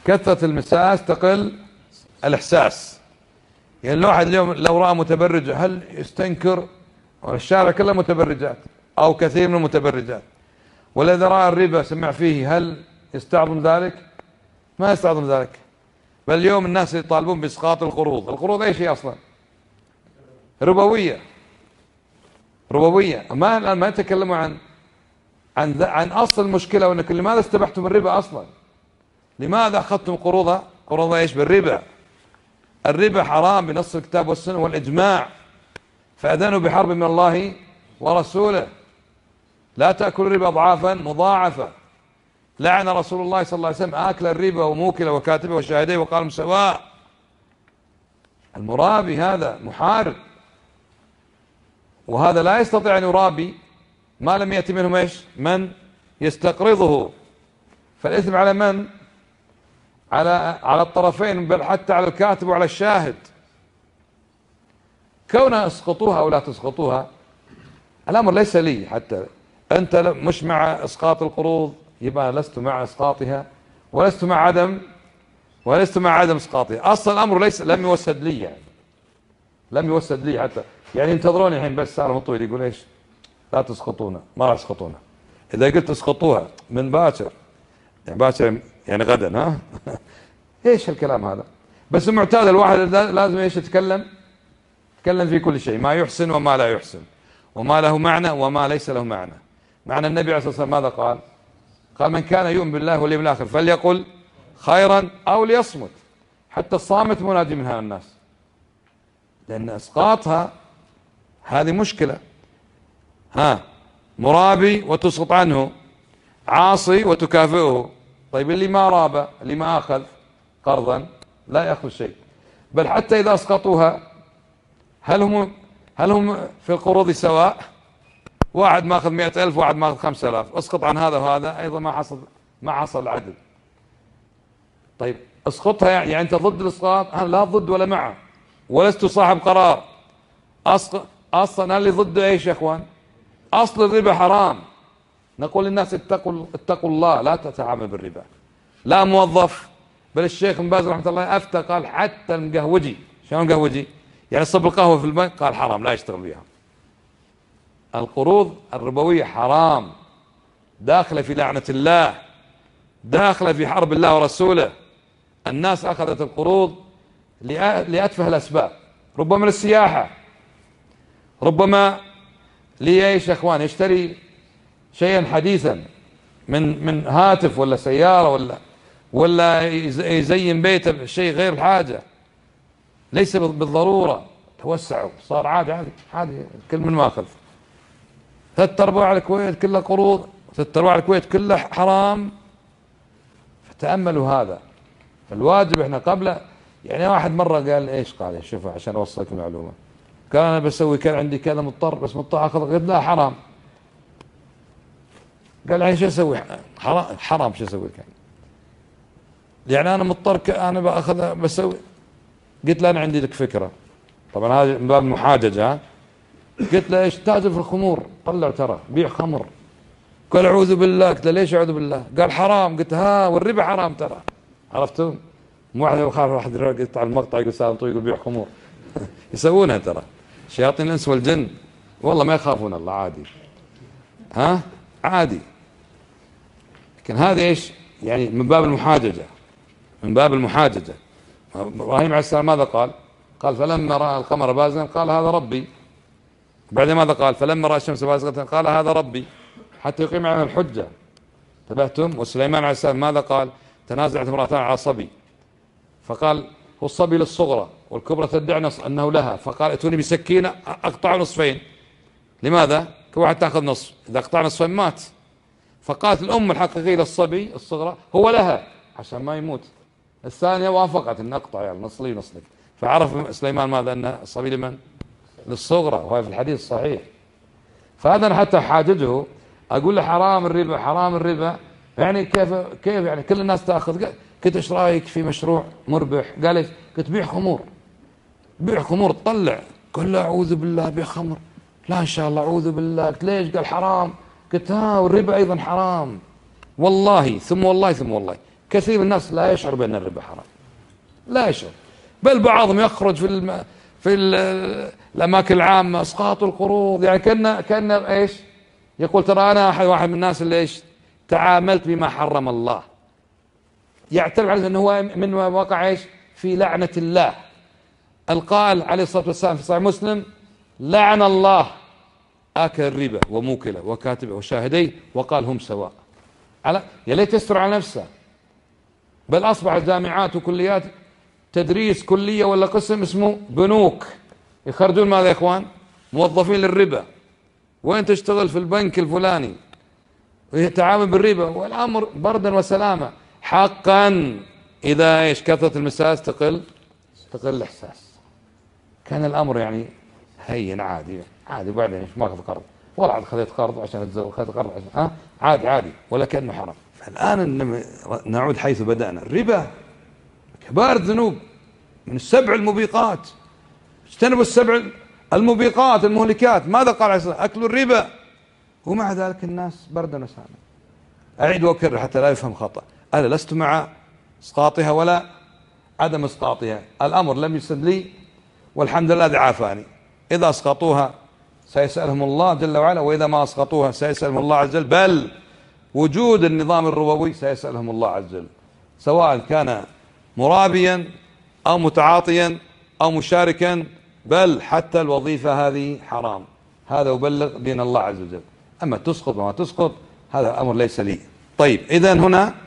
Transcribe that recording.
كثرة المساس تقل الإحساس. يعني الواحد اليوم لو رأى متبرجة هل يستنكر؟ والشارع كله متبرجات أو كثير من المتبرجات. ولا إذا رأى الربا سمع فيه هل يستعظم ذلك؟ ما يستعظم ذلك. بل اليوم الناس يطالبون بإسقاط القروض. القروض أي شيء أصلا؟ ربوية. ربوية. ما يتكلموا عن أصل المشكلة، وأنك لماذا استبحتم الربا أصلا؟ لماذا أخذتم قروض إيش؟ بالربا. الربا حرام بنص الكتاب والسنة والإجماع، فأذنوا بحرب من الله ورسوله. لا تأكل الربا أضعافا مضاعفة. لعن رسول الله صلى الله عليه وسلم آكل الربا وموكله وكاتبه وشاهديه وقال سواء. المرابي هذا محارب، وهذا لا يستطيع أن يرابي ما لم يأتي منهم إيش؟ من يستقرضه. فالإثم على من؟ على الطرفين، بل حتى على الكاتب وعلى الشاهد. كونها اسقطوها أو لا تسقطوها الأمر ليس لي. حتى أنت مش مع إسقاط القروض، يبقى لست مع إسقاطها ولست مع عدم إسقاطها. أصلا الأمر لم يوسد لي، يعني لم يوسد لي حتى. يعني ينتظروني الحين بس صار مطويل يقول إيش؟ لا تسقطونا. ما راح يسقطونا. إذا قلت اسقطوها من باكر، يعني باكر يعني غدا، ها ايش الكلام هذا؟ بس المعتاد الواحد لازم ايش يتكلم في كل شيء، ما يحسن وما لا يحسن، وما له معنى وما ليس له معنى. معنى النبي عليه الصلاة والسلام ماذا قال؟ قال من كان يؤمن بالله واليوم الآخر فليقل خيرا أو ليصمت. حتى الصامت منادي من الناس، لأن إسقاطها هذه مشكلة. مرابي وتسقط عنه، عاصي وتكافئه. طيب اللي ما راب، اللي ما أخذ قرضا لا يأخذ شيء. بل حتى إذا أسقطوها هل هم في القروض سواء؟ واحد ما أخذ 100,000 واحد ما أخذ 5,000، اسقط عن هذا وهذا أيضا ما حصل عدل. طيب اسقطها، يعني أنت ضد الإسقاط؟ أنا لا ضد ولا معه، ولست صاحب قرار. أصلا اللي ضده إيش يا أخوان؟ أصل الربا حرام. نقول للناس اتقوا الله، لا تتعامل بالربا. لا موظف. بل الشيخ بن باز رحمه الله أفتى قال حتى المقهوجي. شلون المقهوجي؟ يعني صب القهوة في البنك، قال حرام لا يشتغل بها. القروض الربوية حرام، داخلة في لعنة الله، داخلة في حرب الله ورسوله. الناس أخذت القروض لأتفه الأسباب، ربما للسياحة، ربما ليش يا أخوان؟ يشتري شيئا حديثا من هاتف ولا سيارة ولا يزين بيته بشيء غير الحاجة، ليس بالضرورة. توسعوا، صار عادي كل من ماخذ. 3/4 الكويت كلها قروض، 3/4 الكويت كلها حرام. فتأملوا هذا. فالواجب احنا قبل، يعني واحد مرة قال ايش؟ قال شوف عشان اوصلك المعلومة، قال انا بسوي كان عندي كذا مضطر، بس مضطر اخذ. قلت لا حرام. قال يعني شو اسوي؟ حرام شو اسوي؟ كان يعني انا مضطر، انا باخذ بسوي. قلت له انا عندي لك فكرة. طبعا هذا من باب المحاججة. قلت له ايش؟ تاجر في الخمور، طلع ترى بيع خمر. قال اعوذ بالله. قلت له ليش اعوذ بالله؟ قال حرام. قلت والربا حرام ترى. عرفتم؟ مو واحد يخاف واحد يقطع المقطع يقول سالم طويل يقول بيع خمور. يسوونها ترى شياطين الانس والجن، والله ما يخافون الله. عادي. لكن هذا ايش؟ يعني من باب المحاججة. ابراهيم عليه السلام ماذا قال؟ قال فلما رأى القمر بازغا قال هذا ربي. بعدين ماذا قال؟ فلما رأى الشمس بازغة قال هذا ربي، حتى يقيم علينا الحجة. انتبهتم؟ وسليمان عليه السلام ماذا قال؟ تنازعت امرأتان على صبي، فقال هو الصبي للصغرى والكبرى تدعي أنه لها، فقال ائتوني بسكينة أقطع نصفين. لماذا؟ كل واحد تأخذ نصف، إذا قطع نصفين مات. فقالت الأم الحقيقية للصبي الصغرى هو لها عشان ما يموت. الثانية وافقت أن أقطع، يعني نص لي ونص لك. فعرف سليمان ماذا؟ أن الصبي لمن؟ للصغرى، وهي في الحديث الصحيح. فهذا أنا حتى حاججه أقول له حرام الربا. يعني كيف يعني كل الناس تأخذ. قلت ايش رايك في مشروع مربح؟ قال ايش؟ قلت بيع خمور تطلع. قال لا اعوذ بالله بيع خمر، لا ان شاء الله اعوذ بالله. قلت ليش؟ قال حرام. قلت والربا ايضا حرام. والله ثم والله كثير من الناس لا يشعر بأن الربا حرام، لا يشعر، بل بعضهم يخرج في الأماكن العامة اسقاط القروض، يعني كأن ايش يقول ترى أنا واحد من الناس اللي ايش تعاملت بما حرم الله، يعتبر على أنه هو من وقع ايش في لعنة الله. القائل عليه الصلاة والسلام في صحيح مسلم: لعن الله آكل الربا وموكله وكاتبه وشاهديه وقال هم سواء. يا ليت يستر على نفسه، بل أصبح جامعات وكليات تدريس كلية ولا قسم اسمه بنوك، يخرجون ماذا يا إخوان؟ موظفين للربا. وين تشتغل؟ في البنك الفلاني، ويتعامل بالربا، والأمر بردا وسلامة. حقا إذا ايش كثرة المساس تقل الإحساس. كان الأمر يعني هين عادي، وبعدين ايش ماخذ قرض، والله عاد خذيت قرض عشان اتزوج، خذيت قرض عشان عادي، ولا كأنه حرام. فالآن نعود حيث بدأنا. الربا كبار الذنوب، من السبع الموبقات، اجتنبوا السبع الموبقات المهلكات. ماذا قال عليه الصلاة والسلام؟ أكل الربا. ومع ذلك الناس بردا وسلاما. أعيد وأكرر حتى لا يفهم خطأ، أنا لست مع إسقاطها ولا عدم إسقاطها، الأمر لم يسد لي والحمد لله الذي عافاني. إذا أسقطوها سيسألهم الله جل وعلا، وإذا ما أسقطوها سيسألهم الله عز وجل، بل وجود النظام الربوي سيسألهم الله عز وجل، سواء كان مرابيا أو متعاطيا أو مشاركا، بل حتى الوظيفة هذه حرام. هذا يبلغ دين الله عز وجل. أما تسقط وما تسقط هذا أمر ليس لي. طيب إذن هنا